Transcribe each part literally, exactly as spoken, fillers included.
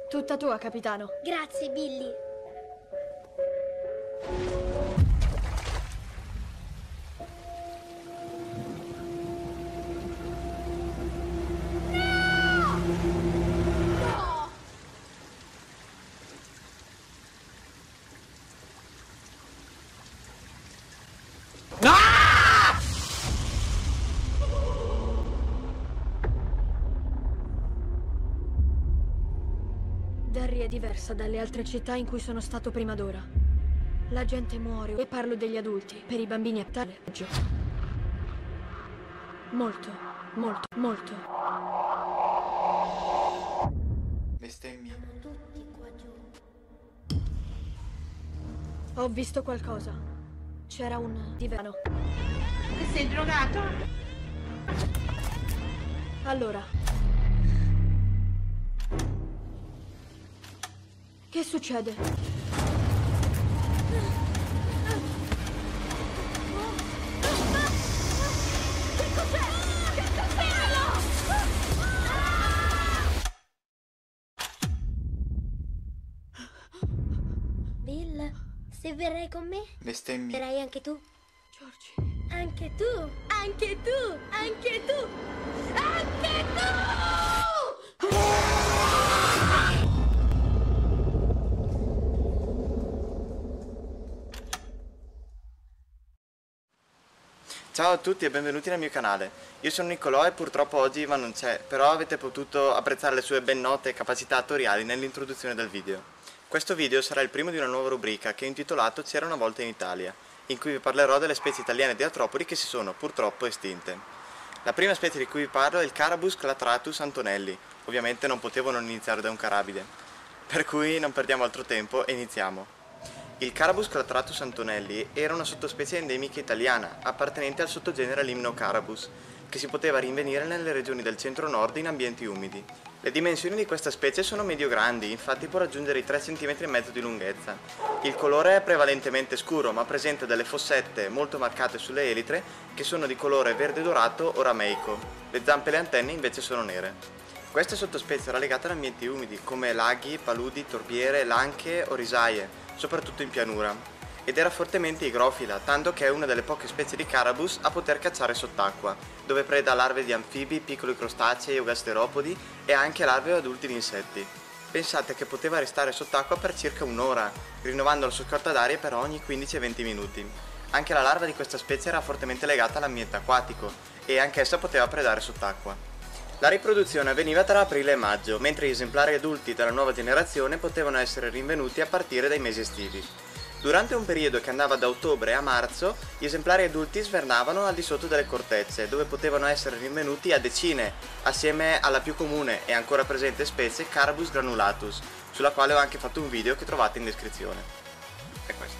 Tutta tua, capitano. Grazie, Billy. Derry è diversa dalle altre città in cui sono stato prima d'ora. La gente muore, e parlo degli adulti. Per i bambini è tale peggio. Molto, molto, molto. Bestemmie. Tutti qua giù. Ho visto qualcosa. C'era un divano. Sei drogato? Allora. Che succede? Che cos'è? Che cos'era? Bill, se verrai con me, Bestemmie. verrai anche tu. Georgie. Anche tu, anche tu, anche tu, anche tu! Ciao a tutti e benvenuti nel mio canale. Io sono Nicolò e purtroppo oggi Ivan non c'è, però avete potuto apprezzare le sue ben note capacità attoriali nell'introduzione del video. Questo video sarà il primo di una nuova rubrica che ho intitolato C'era una volta in Italia, in cui vi parlerò delle specie italiane di artropodi che si sono purtroppo estinte. La prima specie di cui vi parlo è il Carabus clatratus antonelli. Ovviamente non potevo non iniziare da un carabide, per cui non perdiamo altro tempo e iniziamo. Il Carabus clatratus antonelli era una sottospecie endemica italiana, appartenente al sottogenere Limnocarabus, che si poteva rinvenire nelle regioni del centro-nord in ambienti umidi. Le dimensioni di questa specie sono medio-grandi, infatti può raggiungere i tre virgola cinque centimetri di lunghezza. Il colore è prevalentemente scuro, ma presenta delle fossette molto marcate sulle elitre, che sono di colore verde dorato o rameico. Le zampe e le antenne invece sono nere. Questa sottospecie era legata ad ambienti umidi, come laghi, paludi, torbiere, lanche o risaie, soprattutto in pianura, ed era fortemente igrofila, tanto che è una delle poche specie di Carabus a poter cacciare sott'acqua, dove preda larve di anfibi, piccoli crostacei o gasteropodi e anche larve o adulti di insetti. Pensate che poteva restare sott'acqua per circa un'ora, rinnovando la sua scorta d'aria per ogni quindici venti minuti. Anche la larva di questa specie era fortemente legata all'ambiente acquatico e anch'essa poteva predare sott'acqua. La riproduzione avveniva tra aprile e maggio, mentre gli esemplari adulti della nuova generazione potevano essere rinvenuti a partire dai mesi estivi. Durante un periodo che andava da ottobre a marzo, gli esemplari adulti svernavano al di sotto delle cortecce, dove potevano essere rinvenuti a decine, assieme alla più comune e ancora presente specie Carabus granulatus, sulla quale ho anche fatto un video che trovate in descrizione. È questo.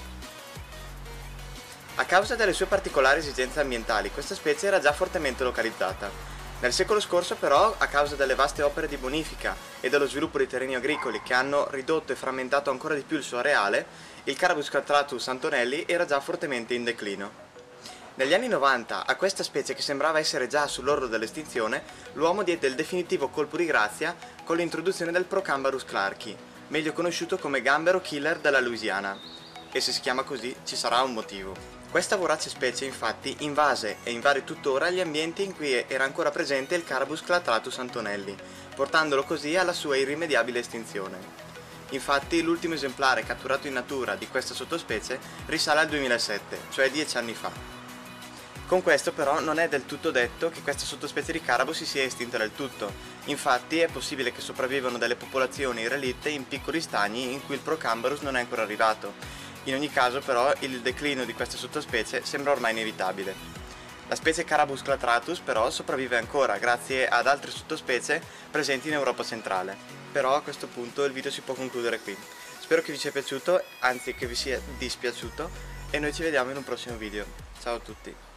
A causa delle sue particolari esigenze ambientali, questa specie era già fortemente localizzata. Nel secolo scorso però, a causa delle vaste opere di bonifica e dello sviluppo di terreni agricoli che hanno ridotto e frammentato ancora di più il suo areale, il Carabus clatratus antonelli era già fortemente in declino. Negli anni novanta, a questa specie che sembrava essere già sull'orlo dell'estinzione, l'uomo diede il definitivo colpo di grazia con l'introduzione del Procambarus clarki, meglio conosciuto come gambero killer della Louisiana. E se si chiama così, ci sarà un motivo. Questa vorace specie infatti invase e invade tuttora gli ambienti in cui era ancora presente il Carabus clatratus antonelli, portandolo così alla sua irrimediabile estinzione. Infatti l'ultimo esemplare catturato in natura di questa sottospecie risale al duemilasette, cioè dieci anni fa. Con questo però non è del tutto detto che questa sottospecie di Carabus si sia estinta del tutto, infatti è possibile che sopravvivano delle popolazioni relitte in piccoli stagni in cui il Procambarus non è ancora arrivato. In ogni caso però il declino di questa sottospecie sembra ormai inevitabile. La specie Carabus clatratus però sopravvive ancora grazie ad altre sottospecie presenti in Europa centrale. Però a questo punto il video si può concludere qui. Spero che vi sia piaciuto, anzi che vi sia dispiaciuto, e noi ci vediamo in un prossimo video. Ciao a tutti!